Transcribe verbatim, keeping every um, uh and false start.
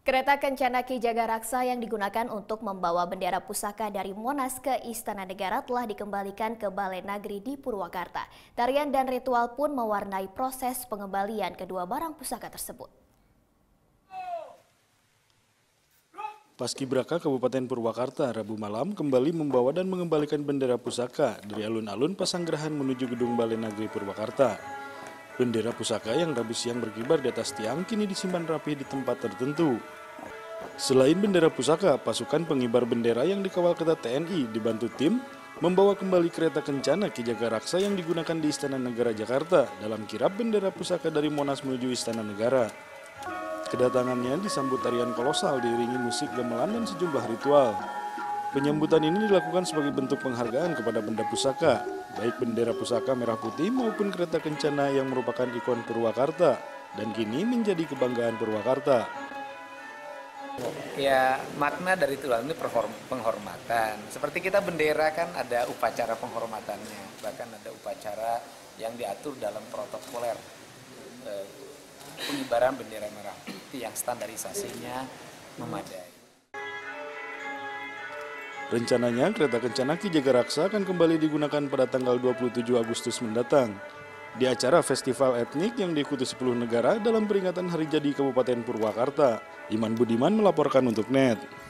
Kereta Kencana Ki Jagaraksa yang digunakan untuk membawa bendera pusaka dari Monas ke Istana Negara telah dikembalikan ke Balai Nagri di Purwakarta. Tarian dan ritual pun mewarnai proses pengembalian kedua barang pusaka tersebut. Paskibraka Kabupaten Purwakarta Rabu malam kembali membawa dan mengembalikan bendera pusaka dari alun-alun Pasanggerahan menuju gedung Balai Nagri Purwakarta. Bendera pusaka yang Rabu siang berkibar di atas tiang kini disimpan rapi di tempat tertentu. Selain bendera pusaka, pasukan pengibar bendera yang dikawal ketat T N I dibantu tim membawa kembali kereta kencana Ki Jagaraksa yang digunakan di Istana Negara Jakarta dalam kirap bendera pusaka dari Monas menuju Istana Negara. Kedatangannya disambut tarian kolosal diiringi musik gamelan dan sejumlah ritual. Penyambutan ini dilakukan sebagai bentuk penghargaan kepada benda pusaka, baik bendera pusaka merah putih maupun kereta kencana yang merupakan ikon Purwakarta dan kini menjadi kebanggaan Purwakarta. Ya, makna dari tulang ini penghormatan. Seperti kita bendera kan ada upacara penghormatannya, bahkan ada upacara yang diatur dalam protokoler eh, pengibaran bendera merah putih yang standarisasinya memadai. Rencananya kereta kencana Ki Jagaraksa akan kembali digunakan pada tanggal dua puluh tujuh Agustus mendatang di acara festival etnik yang diikuti sepuluh negara dalam peringatan Hari Jadi Kabupaten Purwakarta. Iman Budiman melaporkan untuk N E T.